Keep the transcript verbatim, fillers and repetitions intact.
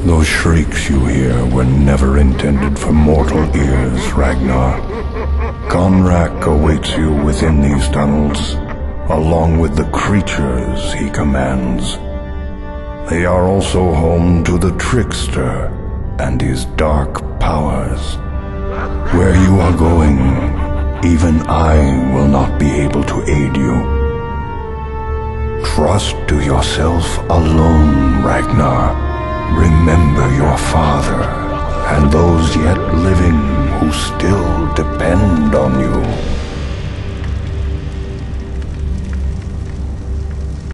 Those shrieks you hear were never intended for mortal ears, Ragnar. Gonrak awaits you within these tunnels, along with the creatures he commands. They are also home to the Trickster and his dark powers. Where you are going, even I will not be able to aid you. Trust to yourself alone, Ragnar. Remember your father and those yet living who still depend on you.